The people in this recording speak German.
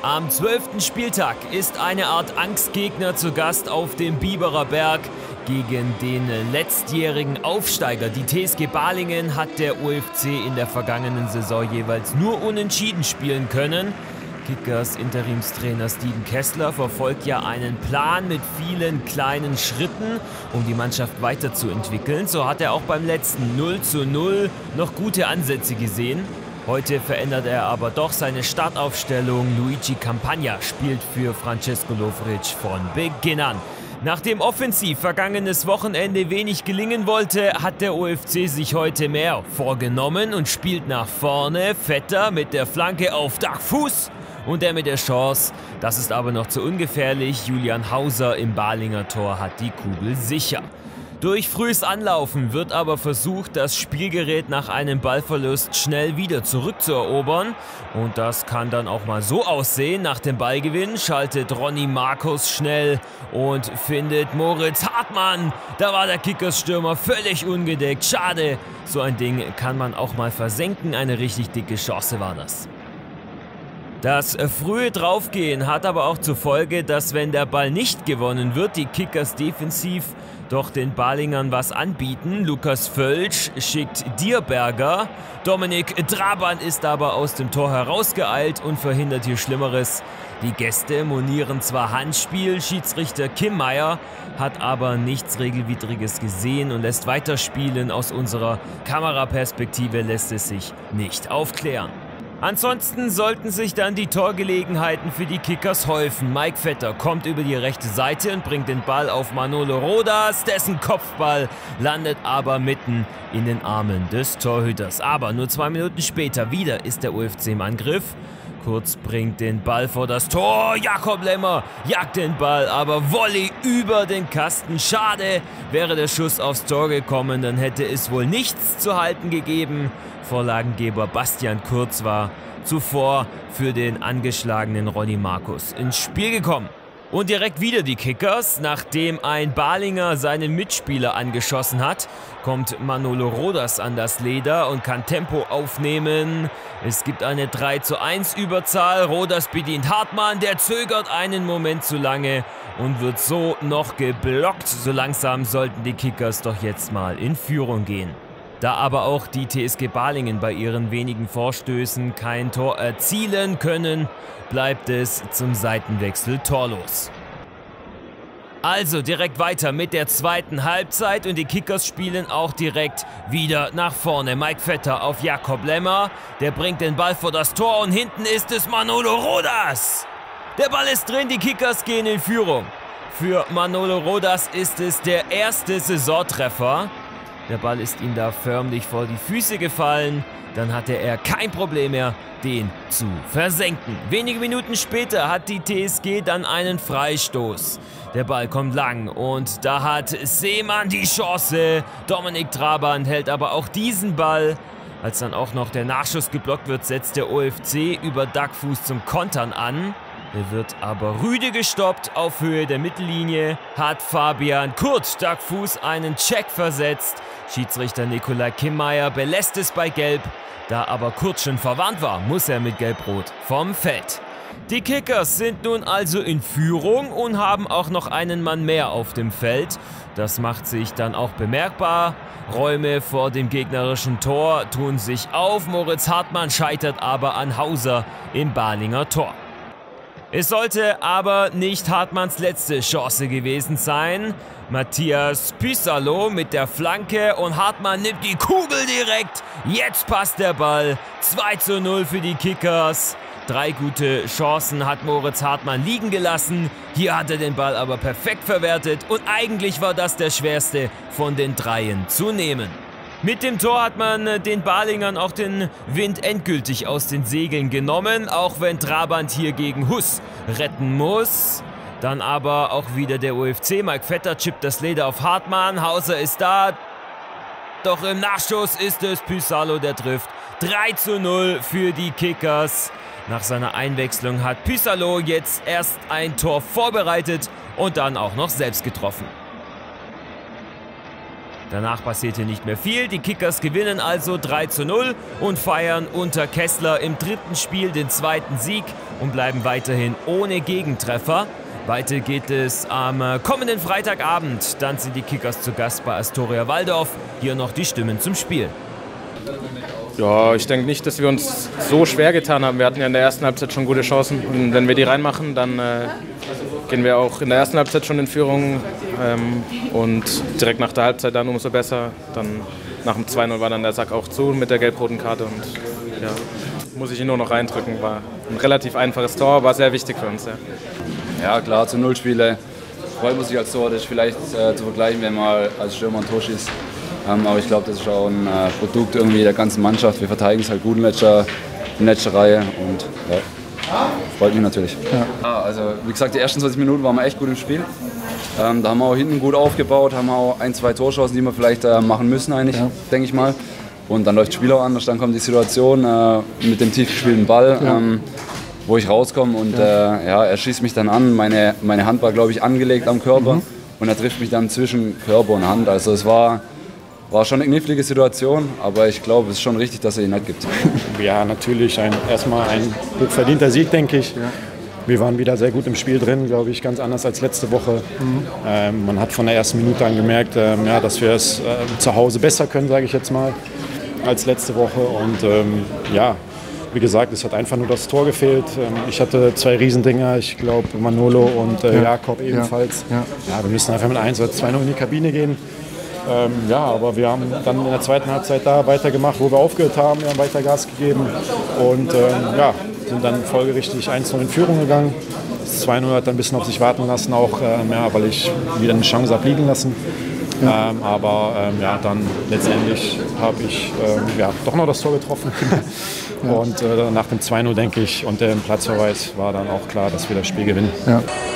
Am 12. Spieltag ist eine Art Angstgegner zu Gast auf dem Biberer Berg. Gegen den letztjährigen Aufsteiger, die TSG Balingen, hat der OFC in der vergangenen Saison jeweils nur unentschieden spielen können. Kickers Interimstrainer Steven Kessler verfolgt ja einen Plan mit vielen kleinen Schritten, um die Mannschaft weiterzuentwickeln. So hat er auch beim letzten 0:0 noch gute Ansätze gesehen. Heute verändert er aber doch seine Startaufstellung. Luigi Campagna spielt für Francesco Lovric von Beginn an. Nachdem offensiv vergangenes Wochenende wenig gelingen wollte, hat der OFC sich heute mehr vorgenommen und spielt nach vorne. Vetter mit der Flanke auf Dachfuß und der mit der Chance. Das ist aber noch zu ungefährlich. Julian Hauser im Balinger Tor hat die Kugel sicher. Durch frühes Anlaufen wird aber versucht, das Spielgerät nach einem Ballverlust schnell wieder zurückzuerobern. Und das kann dann auch mal so aussehen. Nach dem Ballgewinn schaltet Ronny Markus schnell und findet Moritz Hartmann. Da war der Kickers-Stürmer völlig ungedeckt. Schade, so ein Ding kann man auch mal versenken. Eine richtig dicke Chance war das. Das frühe Draufgehen hat aber auch zur Folge, dass wenn der Ball nicht gewonnen wird, die Kickers defensiv doch den Balingern was anbieten. Lukas Völsch schickt Dierberger. Dominik Trabant ist aber aus dem Tor herausgeeilt und verhindert hier Schlimmeres. Die Gäste monieren zwar Handspiel, Schiedsrichter Kim Meyer hat aber nichts Regelwidriges gesehen und lässt weiterspielen. Aus unserer Kameraperspektive lässt es sich nicht aufklären. Ansonsten sollten sich dann die Torgelegenheiten für die Kickers häufen. Mike Vetter kommt über die rechte Seite und bringt den Ball auf Manolo Rodas. Dessen Kopfball landet aber mitten in den Armen des Torhüters. Aber nur 2 Minuten später wieder ist der OFC im Angriff. Kurz bringt den Ball vor das Tor. Jakob Lemmer jagt den Ball, aber Volley über den Kasten. Schade, wäre der Schuss aufs Tor gekommen, dann hätte es wohl nichts zu halten gegeben. Vorlagengeber Bastian Kurz war zuvor für den angeschlagenen Ronny Markus ins Spiel gekommen. Und direkt wieder die Kickers. Nachdem ein Balinger seinen Mitspieler angeschossen hat, kommt Manolo Rodas an das Leder und kann Tempo aufnehmen. Es gibt eine 3:1 Überzahl. Rodas bedient Hartmann, der zögert einen Moment zu lange und wird so noch geblockt. So langsam sollten die Kickers doch jetzt mal in Führung gehen. Da aber auch die TSG Balingen bei ihren wenigen Vorstößen kein Tor erzielen können, bleibt es zum Seitenwechsel torlos. Also direkt weiter mit der zweiten Halbzeit und die Kickers spielen auch direkt wieder nach vorne. Mike Vetter auf Jakob Lemmer, der bringt den Ball vor das Tor und hinten ist es Manolo Rodas. Der Ball ist drin, die Kickers gehen in Führung. Für Manolo Rodas ist es der erste Saisontreffer. Der Ball ist ihm da förmlich vor die Füße gefallen. Dann hatte er kein Problem mehr, den zu versenken. Wenige Minuten später hat die TSG dann einen Freistoß. Der Ball kommt lang und da hat Seemann die Chance. Dominik Trabant hält aber auch diesen Ball. Als dann auch noch der Nachschuss geblockt wird, setzt der OFC über Dachfuß zum Kontern an. Er wird aber rüde gestoppt. Auf Höhe der Mittellinie hat Fabian Kurt Dachfuß einen Check versetzt. Schiedsrichter Nikolai Kimmeyer belässt es bei Gelb. Da aber Kurt schon verwarnt war, muss er mit Gelb-Rot vom Feld. Die Kickers sind nun also in Führung und haben auch noch einen Mann mehr auf dem Feld. Das macht sich dann auch bemerkbar. Räume vor dem gegnerischen Tor tun sich auf. Moritz Hartmann scheitert aber an Hauser im Balinger Tor. Es sollte aber nicht Hartmanns letzte Chance gewesen sein. Matthias Pissarro mit der Flanke und Hartmann nimmt die Kugel direkt. Jetzt passt der Ball. 2:0 für die Kickers. 3 gute Chancen hat Moritz Hartmann liegen gelassen. Hier hat er den Ball aber perfekt verwertet und eigentlich war das der schwerste von den 3 zu nehmen. Mit dem Tor hat man den Balingern auch den Wind endgültig aus den Segeln genommen, auch wenn Trabant hier gegen Huss retten muss. Dann aber auch wieder der OFC. Mike Vetter chippt das Leder auf Hartmann. Hauser ist da. Doch im Nachschuss ist es Pissarro, der trifft. 3:0 für die Kickers. Nach seiner Einwechslung hat Pissarro jetzt erst ein Tor vorbereitet und dann auch noch selbst getroffen. Danach passierte nicht mehr viel, die Kickers gewinnen also 3:0 und feiern unter Kessler im dritten Spiel den zweiten Sieg und bleiben weiterhin ohne Gegentreffer. Weiter geht es am kommenden Freitagabend, dann sind die Kickers zu Gast bei Astoria Waldorf. Hier noch die Stimmen zum Spiel. Ja, ich denke nicht, dass wir uns so schwer getan haben. Wir hatten ja in der ersten Halbzeit schon gute Chancen und wenn wir die reinmachen, dann gehen wir auch in der ersten Halbzeit schon in Führung und direkt nach der Halbzeit dann umso besser. Dann nach dem 2:0 war dann der Sack auch zu mit der gelb-roten Karte und ja, muss ich ihn nur noch reindrücken. War ein relativ einfaches Tor, war sehr wichtig für uns. Ja klar, zu 0 Spiele freut man sich als Tor, das ist vielleicht zu vergleichen, wenn man als Stürmer ein Tor schießt. Aber ich glaube, das ist auch ein Produkt irgendwie der ganzen Mannschaft. Wir verteidigen es halt gut in letzter Reihe und ja, freut mich natürlich. Ja, also wie gesagt, die ersten 20 Minuten waren wir echt gut im Spiel. Da haben wir auch hinten gut aufgebaut, haben auch 1, 2 Torchancen, die wir vielleicht machen müssen eigentlich, denke ich mal. Und dann läuft das Spiel auch anders, dann kommt die Situation mit dem tief gespielten Ball, wo ich rauskomme und er schießt mich dann an. Meine Hand war, glaube ich, angelegt am Körper und er trifft mich dann zwischen Körper und Hand. Also es war schon eine knifflige Situation, aber ich glaube, es ist schon richtig, dass er ihn nicht gibt. Ja, natürlich erstmal ein hochverdienter Sieg, denke ich. Ja. Wir waren wieder sehr gut im Spiel drin, glaube ich, ganz anders als letzte Woche. Man hat von der ersten Minute an gemerkt, dass wir es zu Hause besser können, sage ich jetzt mal, als letzte Woche. Und wie gesagt, es hat einfach nur das Tor gefehlt. Ich hatte 2 Riesendinger, ich glaube Manolo und Jakob ebenfalls. Ja, wir müssen einfach mit 1 oder 2-0 in die Kabine gehen. Aber wir haben dann in der zweiten Halbzeit da weitergemacht, wo wir aufgehört haben. Wir haben weiter Gas gegeben und sind dann folgerichtig 1:0 in Führung gegangen. Das 2:0 hat dann ein bisschen auf sich warten lassen, auch weil ich wieder eine Chance habe liegen lassen. Dann letztendlich habe ich doch noch das Tor getroffen. Und nach dem 2:0, denke ich, und dem Platzverweis war dann auch klar, dass wir das Spiel gewinnen. Ja.